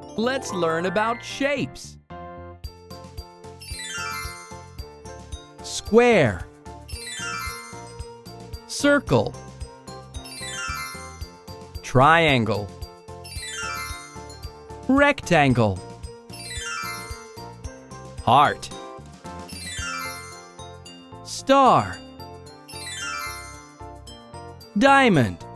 Let's learn about shapes. Square, circle, triangle, rectangle, heart, star, diamond.